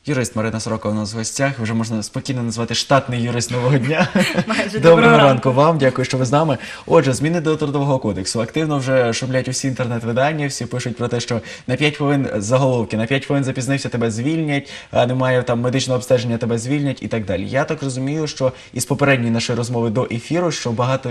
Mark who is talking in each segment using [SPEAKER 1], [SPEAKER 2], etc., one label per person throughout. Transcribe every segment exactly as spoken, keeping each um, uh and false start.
[SPEAKER 1] Юрист Марина Сорока у нас в гостях. Вже можна спокійно назвати штатний юрист нового дня.
[SPEAKER 2] Майже
[SPEAKER 1] Доброго ранку вам, дякую, що ви з нами. Отже, зміни до Трудового кодексу. Активно вже шумлять усі інтернет-видання, всі пишуть про те, що на п'ять хвилин заголовки, на п'ять хвилин запізнився, тебе звільнять, немає там медичного обстеження, тебе звільнять і так далі. Я так розумію, що із попередньої нашої розмови до ефіру, що багато,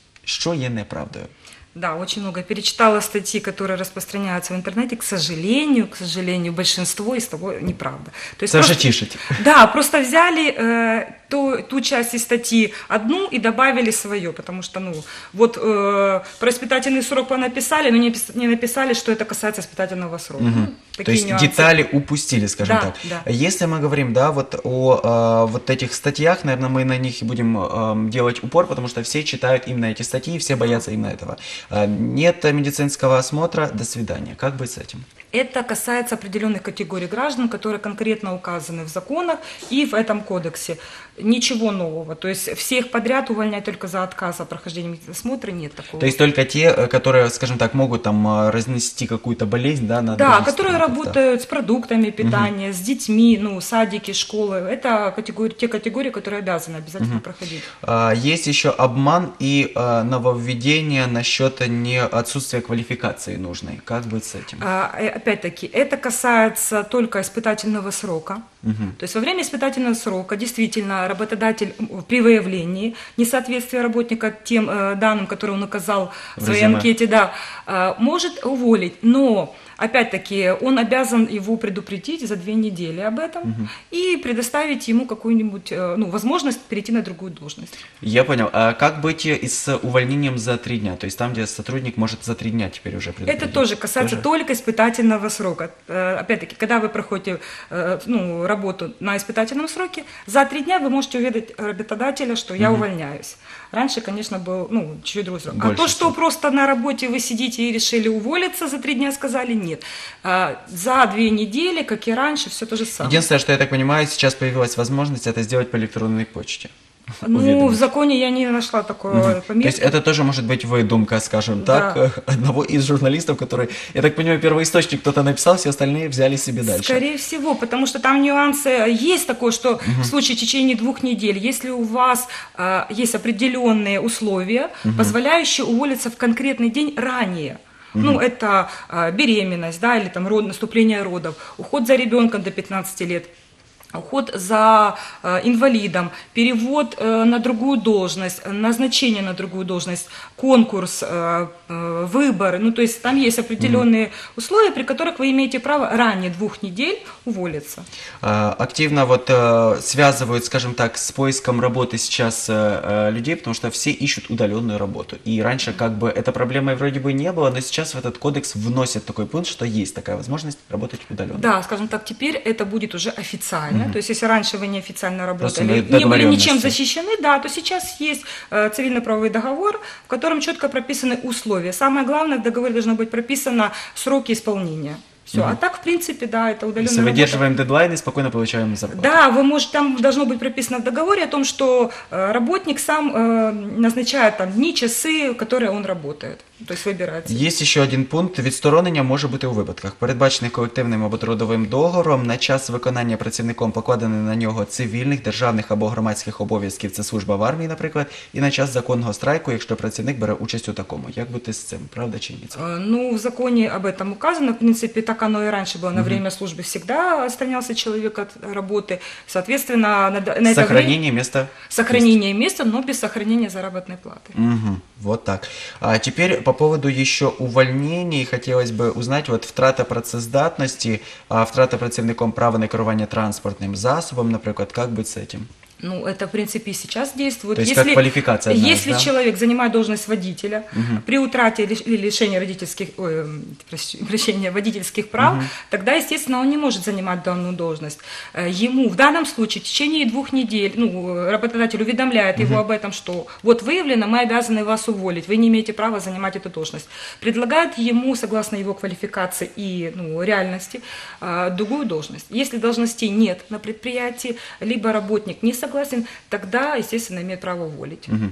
[SPEAKER 1] що є неправдою.
[SPEAKER 2] Да, очень много. Перечитала статьи, которые распространяются в интернете. К сожалению, к сожалению, большинство из того неправда. То есть
[SPEAKER 1] это
[SPEAKER 2] просто,
[SPEAKER 1] же тишите.
[SPEAKER 2] Да, просто взяли э, ту, ту часть из статьи одну и добавили свое, потому что, ну, вот э, про испытательный срок понаписали, но не, не написали, что это касается испытательного срока.
[SPEAKER 1] Угу.
[SPEAKER 2] Такие
[SPEAKER 1] То есть
[SPEAKER 2] нюансы.
[SPEAKER 1] детали упустили, скажем
[SPEAKER 2] да,
[SPEAKER 1] так.
[SPEAKER 2] Да.
[SPEAKER 1] Если мы говорим, да, вот о э, вот этих статьях, наверное, мы на них и будем э, делать упор, потому что все читают именно эти статьи, все боятся именно этого. Э, нет медицинского осмотра, до свидания. Как быть с этим?
[SPEAKER 2] Это касается определенных категорий граждан, которые конкретно указаны в законах и в этом кодексе. Ничего нового. То есть всех подряд увольнять только за отказ от прохождения медицинского осмотра нет такого.
[SPEAKER 1] То есть только те, которые, скажем так, могут там разнести какую-то болезнь, да, на
[SPEAKER 2] Да, которые работают
[SPEAKER 1] да.
[SPEAKER 2] с продуктами питания, угу. с детьми, ну, садики, школы. Это категории, те категории, которые обязаны обязательно угу. проходить.
[SPEAKER 1] А, есть еще обман и а, нововведение насчет не отсутствия квалификации нужной. Как быть с этим?
[SPEAKER 2] А, опять-таки, это касается только испытательного срока. Угу. То есть во время испытательного срока действительно работодатель при выявлении несоответствия работника тем э, данным, которые он указал в своей анкете, да, э, может уволить, но опять-таки он обязан его предупредить за две недели об этом угу. и предоставить ему какую-нибудь э, ну, возможность перейти на другую должность.
[SPEAKER 1] Я понял. А как быть и с увольнением за три дня? То есть там, где сотрудник может за три дня теперь уже предупредить?
[SPEAKER 2] Это тоже касается
[SPEAKER 1] тоже?
[SPEAKER 2] только испытательного срока. Э, опять-таки, когда вы проходите э, ну, работу на испытательном сроке, за три дня вы можете уведомить работодателя, что я угу. увольняюсь. Раньше, конечно, был ну, чуть другой срок. А то, что всего. Просто на работе вы сидите и решили уволиться за три дня, сказали нет. А, за две недели, как и раньше, все то же самое.
[SPEAKER 1] Единственное, что я так понимаю, сейчас появилась возможность это сделать по электронной почте.
[SPEAKER 2] Ну, уведомить. В законе я не нашла такого угу. пометки.
[SPEAKER 1] То есть это тоже может быть выдумка, скажем да. так, одного из журналистов, который, я так понимаю, первоисточник кто-то написал, все остальные взяли себе дальше.
[SPEAKER 2] Скорее всего, потому что там нюансы, есть такое, что угу. в случае в течение двух недель, если у вас э, есть определенные условия, угу. позволяющие уволиться в конкретный день ранее. Mm-hmm. Ну, это э, беременность, да, или там род, наступление родов, уход за ребенком до пятнадцати лет, уход за э, инвалидом, перевод э, на другую должность, назначение на другую должность, конкурс, э, э, выборы. Ну, то есть там есть определенные mm-hmm. условия, при которых вы имеете право ранее двух недель уволиться.
[SPEAKER 1] А, активно вот э, связывают, скажем так, с поиском работы сейчас э, людей, потому что все ищут удаленную работу. И раньше как бы этой проблемой вроде бы не было, но сейчас в этот кодекс вносят такой пункт, что есть такая возможность работать удаленно.
[SPEAKER 2] Да, скажем так, теперь это будет уже официально. То есть, если раньше вы неофициально работали,
[SPEAKER 1] Просто
[SPEAKER 2] не были ничем защищены, да, то сейчас есть э, цивильно-правовой договор, в котором четко прописаны условия. Самое главное, в договоре должно быть прописано сроки исполнения. Все, угу. А так, в принципе, да, это удаленная
[SPEAKER 1] Если
[SPEAKER 2] работа.
[SPEAKER 1] выдерживаем дедлайны, спокойно получаем зарплату.
[SPEAKER 2] Да, вы можете, там должно быть прописано в договоре о том, что э, работник сам э, назначает там дни, часи, в которые он работает. То есть вибирається.
[SPEAKER 1] Є ще один пункт. Відсторонення може бути у випадках, передбачених колективним або трудовим договором, на час виконання працівником покладених на нього цивільних, державних або громадських обов'язків, це служба в армії, наприклад, і на час законного страйку, якщо працівник бере участь у такому. Як бути з цим? Правда чи ні?
[SPEAKER 2] Ну, в законе об этом указано. В принципе, так оно и раньше было. На угу. время службы всегда отстранялся человек от работы. Соответственно, на, на это
[SPEAKER 1] сохранение
[SPEAKER 2] время...
[SPEAKER 1] места.
[SPEAKER 2] Сохранение места, но без сохранения заработной платы.
[SPEAKER 1] Угу. Вот так. А теперь по поводу еще увольнений хотелось бы узнать, вот втрата працездатности, а втрата працівником права на керування транспортним засобом, например, как быть с этим?
[SPEAKER 2] Ну, это, в принципе, и сейчас действует.
[SPEAKER 1] То есть,
[SPEAKER 2] если,
[SPEAKER 1] как квалификация одна,
[SPEAKER 2] Если
[SPEAKER 1] да?
[SPEAKER 2] человек занимает должность водителя, угу. при утрате или лишении родительских, ой, прощения, водительских прав, угу. тогда, естественно, он не может занимать данную должность. Ему в данном случае в течение двух недель, ну, работодатель уведомляет угу. его об этом, что вот выявлено, мы обязаны вас уволить, вы не имеете права занимать эту должность. Предлагает ему, согласно его квалификации и ну, реальности, другую должность. Если должностей нет на предприятии, либо работник не согласен, тогда, естественно, имеет право уволить.
[SPEAKER 1] Угу.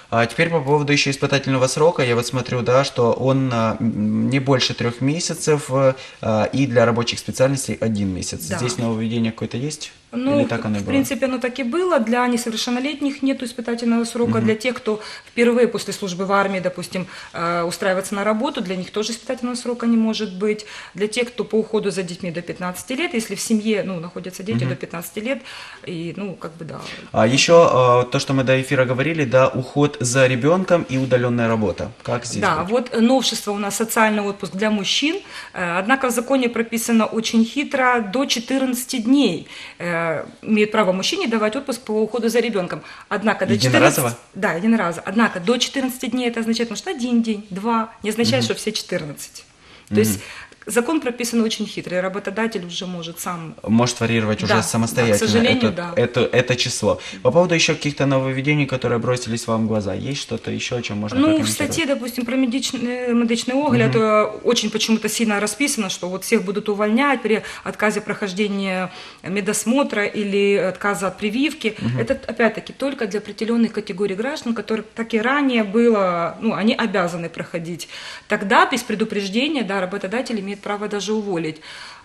[SPEAKER 1] А теперь по поводу еще испытательного срока. Я вот смотрю, да, что он а, м, не больше трех месяцев, э, а, и для рабочих специальностей один месяц.
[SPEAKER 2] Да.
[SPEAKER 1] Здесь нововведение какое-то есть?
[SPEAKER 2] Ну,
[SPEAKER 1] Или так оно и
[SPEAKER 2] в
[SPEAKER 1] было?
[SPEAKER 2] принципе, оно так и было. Для несовершеннолетних нет испытательного срока. Для тех, кто впервые после службы в армии, допустим, э, устраивается на работу, для них тоже испытательного срока не может быть. Для тех, кто по уходу за детьми до пятнадцати лет, если в семье, ну, находятся дети до пятнадцати лет, и, ну, как бы, да.
[SPEAKER 1] А еще а, то, что мы до эфира говорили, да, уход за ребенком и удаленная работа. Как здесь
[SPEAKER 2] Да,
[SPEAKER 1] быть?
[SPEAKER 2] вот новшество у нас социальный отпуск для мужчин, Э, однако в законе прописано очень хитро, до четырнадцати дней э, имеет право мужчине давать отпуск по уходу за ребенком. Однако до
[SPEAKER 1] Единоразово?
[SPEAKER 2] четырнадцати, да, единоразово. Однако до четырнадцати дней это означает, может, один день, два, не означает, что все четырнадцать. То есть закон прописан очень хитрый, работодатель уже может сам...
[SPEAKER 1] Может варьировать уже
[SPEAKER 2] Да,
[SPEAKER 1] самостоятельно
[SPEAKER 2] да, к сожалению,
[SPEAKER 1] это,
[SPEAKER 2] да.
[SPEAKER 1] это, это число. По поводу еще каких-то нововведений, которые бросились вам в глаза, есть что-то еще, о чем можно
[SPEAKER 2] Ну, в
[SPEAKER 1] прокомментировать?
[SPEAKER 2] статье, допустим, про медичный, медичный огляд э, очень почему-то сильно расписано, что вот всех будут увольнять при отказе прохождения медосмотра или отказа от прививки. Это, опять-таки, только для определенных категорий граждан, которых так и ранее было, ну, они обязаны проходить. Тогда, без предупреждения, да, работодатель имеет право даже уволить.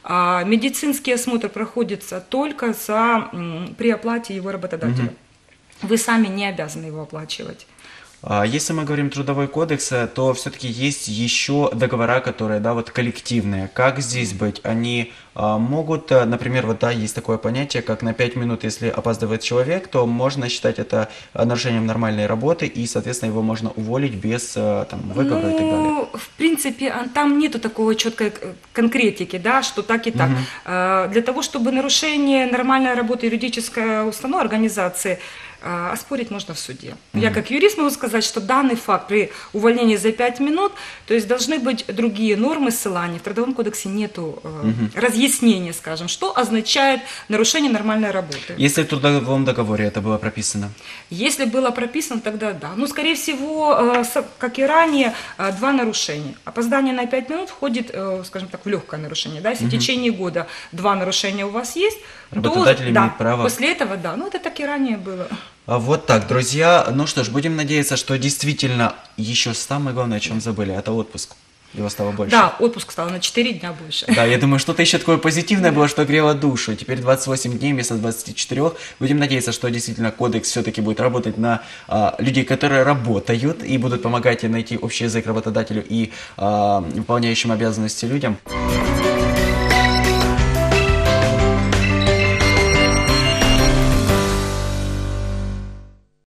[SPEAKER 2] А медицинский осмотр проходится только за, м, при оплате его работодателя. Вы сами не обязаны его оплачивать.
[SPEAKER 1] А если мы говорим трудовой кодекс, э, то все-таки есть еще договора, которые, да, вот коллективные. Как здесь быть? Они а, могут, э, например, вот да, есть такое понятие, как на пять минут, если опаздывает человек, то можно считать это э, нарушением нормальной работы, и, соответственно, его можно уволить без э, там, выговора и так далее.
[SPEAKER 2] Ну, в принципе, а, там нету такой четкой к- конкретики, да, что так и так. А, Для того, чтобы нарушение нормальной работы юридической установы, организации, а, оспорить можно в суде. Я как юрист могу сказать, что данный факт при увольнении за пять минут, то есть должны быть другие нормы ссылания. В Трудовом кодексе нету э, разъяснения, скажем, что означает нарушение нормальной работы.
[SPEAKER 1] Если в трудовом договоре это было прописано.
[SPEAKER 2] Если было прописано, тогда да. Ну, скорее всего, э, с- как и ранее, э, два нарушения. Опоздание на пять минут входит, э, скажем так, в легкое нарушение. Да? Если в течение года два нарушения у вас есть,
[SPEAKER 1] Работодатель
[SPEAKER 2] то,
[SPEAKER 1] имеет
[SPEAKER 2] да,
[SPEAKER 1] право.
[SPEAKER 2] после этого, да. Ну, это так и ранее было.
[SPEAKER 1] А вот так, друзья. Ну что ж, будем надеяться, что действительно еще самое главное, о чем забыли, это отпуск. Его стало больше.
[SPEAKER 2] Да, отпуск стал на четыре дня больше.
[SPEAKER 1] Да, я думаю, что-то еще такое позитивное было, что грело душу. Теперь двадцать восемь дней вместо двадцати четырёх. Будем надеяться, что действительно кодекс все-таки будет работать на а, людей, которые работают, и будут помогать найти общий язык работодателю и а, выполняющим обязанности людям.